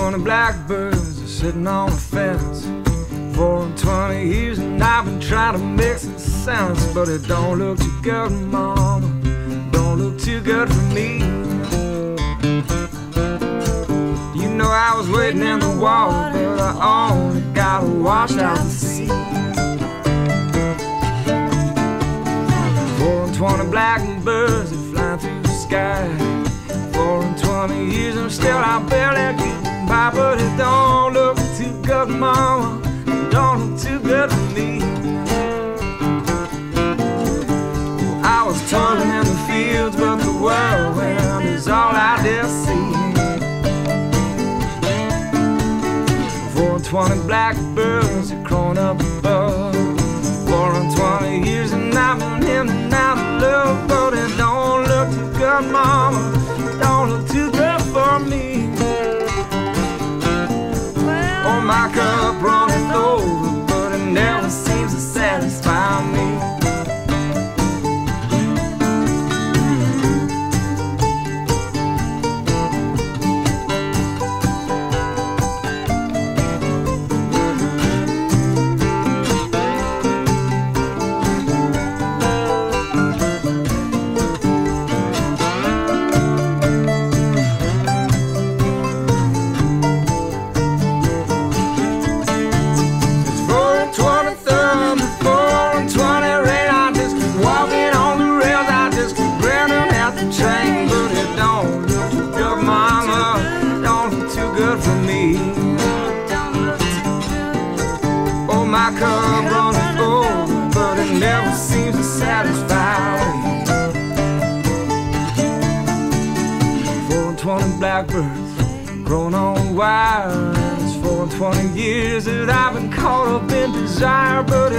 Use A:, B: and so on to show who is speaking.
A: 420 blackbirds are sitting on the fence. 420 years and I've been trying to make some sense, but it don't look too good, mama. Don't look too good for me. You know I was waiting in the water, but I only got washed out to sea. 420 blackbirds that fly through the sky. 420 years and still I barely getting by, but it don't look too good, mama. It don't look too good for me. Well, I was toiling in the fields, but the whirlwind is all I dare see. 420 blackbirds are crowing up above. 420 years and I've been in and out of love, but it don't look too good, mama. It don't look too good for me. Oh, my cup running over, but it never seems to satisfy me. My cup running over, but it never seems to satisfy me. 420 blackbirds growing on wire. It's 420 years that I've been caught up in desire, but